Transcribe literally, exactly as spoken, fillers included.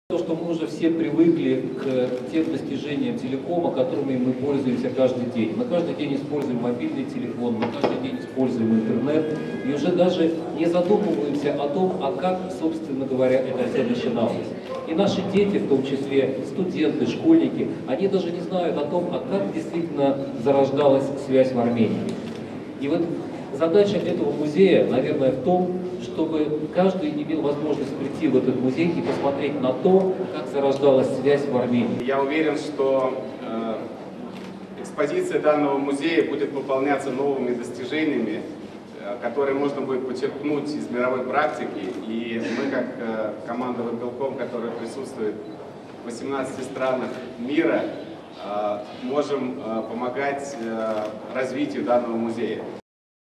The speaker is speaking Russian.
То, что мы уже все привыкли к тем достижениям телекома, которыми мы пользуемся каждый день. Мы каждый день используем мобильный телефон, мы каждый день используем интернет, и уже даже не задумываемся о том, а как, собственно говоря, это все начиналось. И наши дети, в том числе студенты, школьники, они даже не знают о том, а как действительно зарождалась связь в Армении. И вот задача этого музея, наверное, в том, чтобы каждый имел возможность прийти в этот музей и посмотреть на то, как зарождалась связь в Армении. Я уверен, что э, экспозиция данного музея будет выполняться новыми достижениями, э, которые можно будет почерпнуть из мировой практики. И мы, как э, команда Вымпелком, которая присутствует в восемнадцати странах мира, э, можем э, помогать э, развитию данного музея.